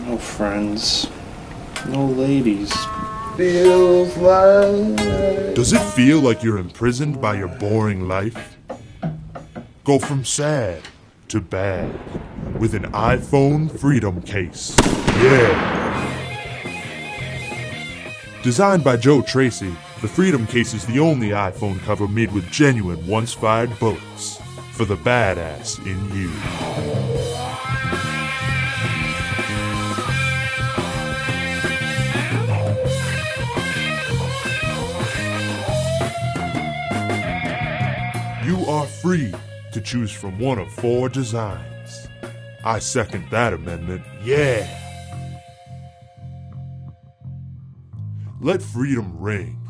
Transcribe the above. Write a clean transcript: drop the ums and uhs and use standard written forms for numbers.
No friends. No ladies. Feels like... Does it feel like you're imprisoned by your boring life? Go from sad to bad with an iPhone Freedom Case. Yeah! Designed by Joe Tracy, the Freedom Case is the only iPhone cover made with genuine once-fired bullets for the badass in you. You are free to choose from one of 4 designs. I second that amendment, yeah! Let freedom ring